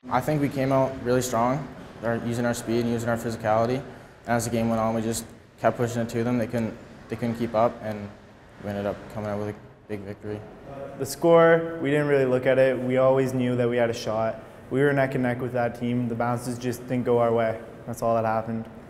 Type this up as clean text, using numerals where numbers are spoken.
I think we came out really strong, using our speed and using our physicality. And as the game went on, we just kept pushing it to them. They couldn't keep up, and we ended up coming out with a big victory. The score, we didn't really look at it. We always knew that we had a shot. We were neck and neck with that team. The bounces just didn't go our way. That's all that happened.